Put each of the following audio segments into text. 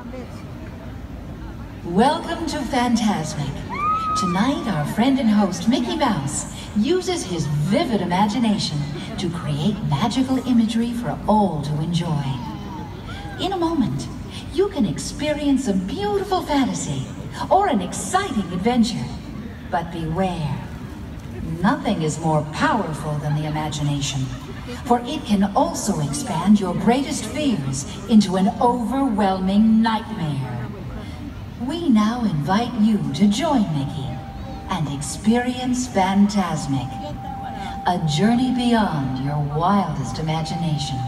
Welcome to Fantasmic. Tonight, our friend and host, Mickey Mouse, uses his vivid imagination to create magical imagery for all to enjoy. In a moment, you can experience a beautiful fantasy or an exciting adventure. But beware, nothing is more powerful than the imagination, for it can also expand your greatest fears into an overwhelming nightmare. We now invite you to join Mickey and experience Fantasmic, a journey beyond your wildest imagination.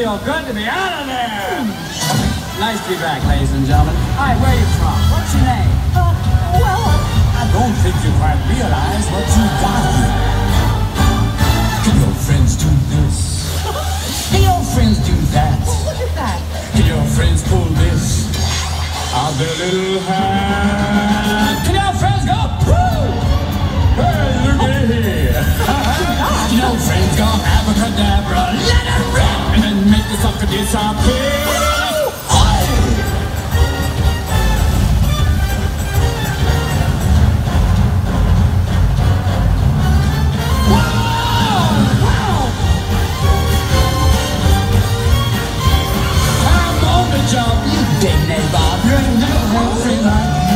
feel good to be out of there. Nice to be back, ladies and gentlemen. Hi, where are you from? What's your name? Well, I don't think you quite realize what you got here. Can your friends do this? Can your friends do that? look at that. Can your friends pull this out their little hat? Can your friends go, woo? Hey, look at here. Can your friends go abracadabra, let it rip, and then make the sucker disappear? Jump, you ding Bob. You ain't never had a friend like me.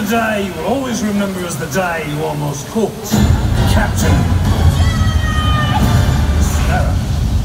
the day you will always remember as the day you almost hooked Captain Sarah.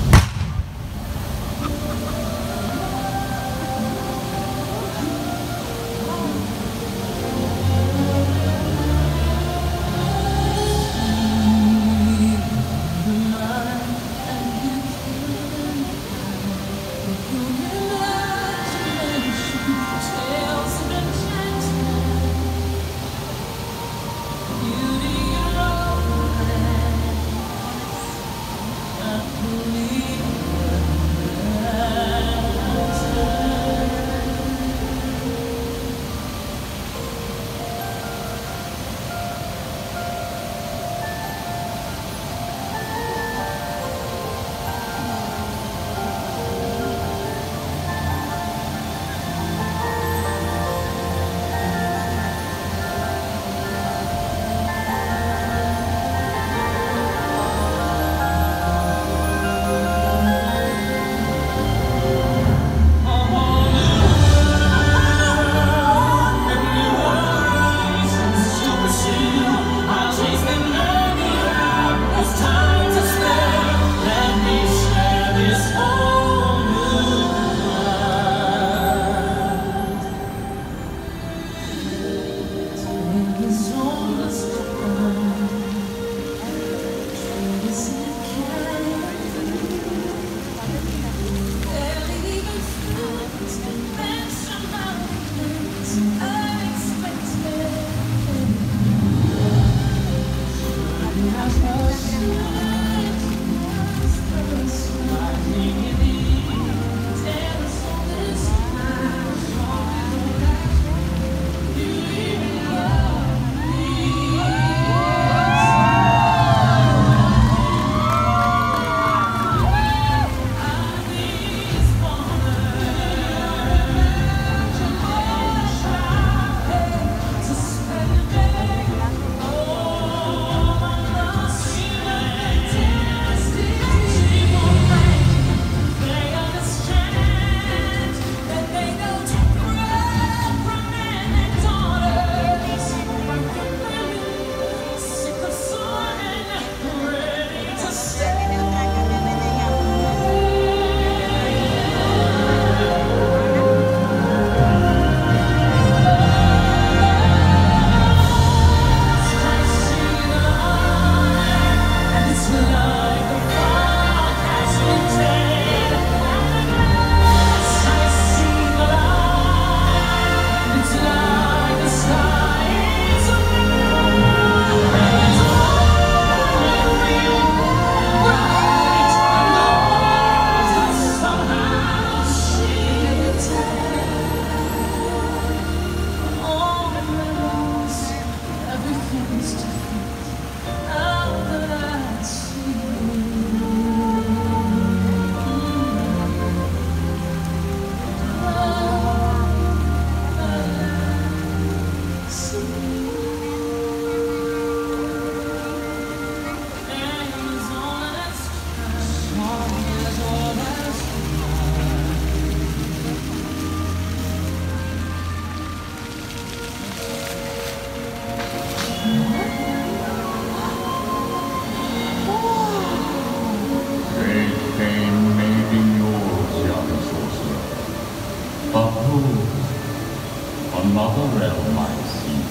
Another realm I see,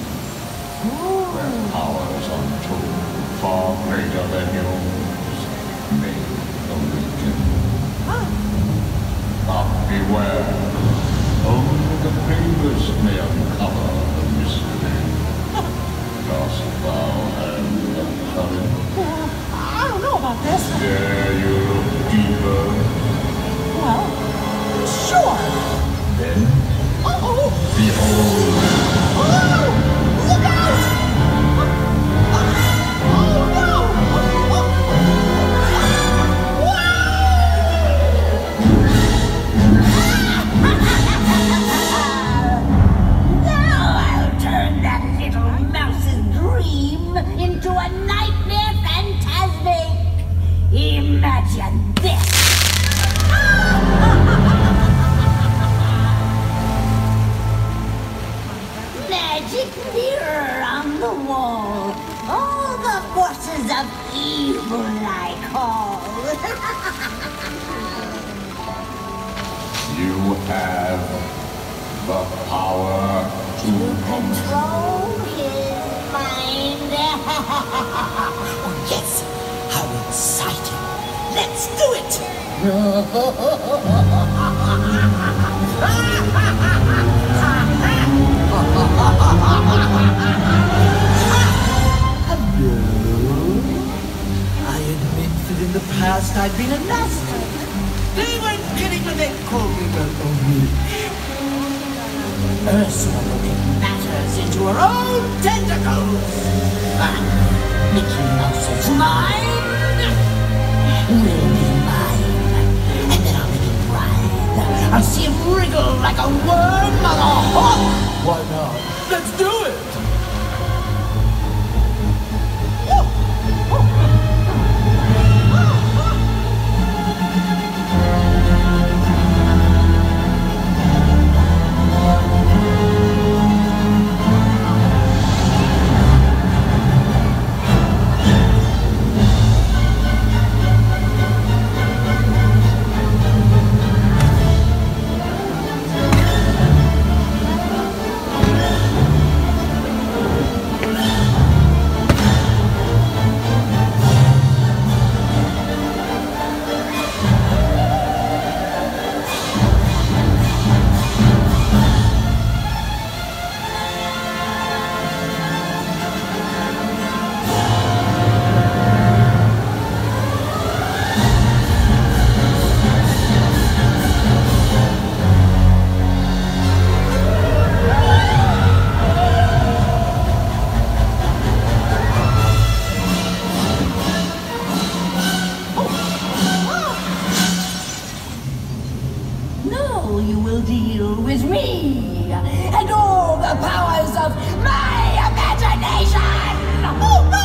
where powers untold, far greater than yours, may awaken. But beware, only the bravest may uncover the mystery. Dost thou have the courage? I don't know about this. Dare you look deeper? Well, sure. Then, Uh-oh! behold. Oh, look out! Oh, no! Now I'll turn that little mouse's dream into a nightmare fantasmic. of evil, I call. You have the power to Control his mind. Oh, yes! How exciting! Let's do it! Hello? I admit that in the past I've been a nasty. They weren't kidding when they called me a witch. Ursula looking matters into her own tentacles. Mickey Mouse is mine. Will be mine. And then I'll make him writhe. I'll see him wriggle like a worm on a hook. Why not? Let's do it. You will deal with me and all the powers of my imagination! Oh, no!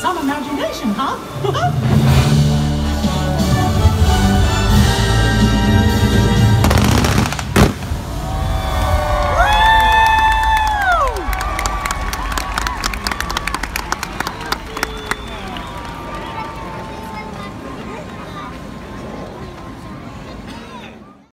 some imagination, huh?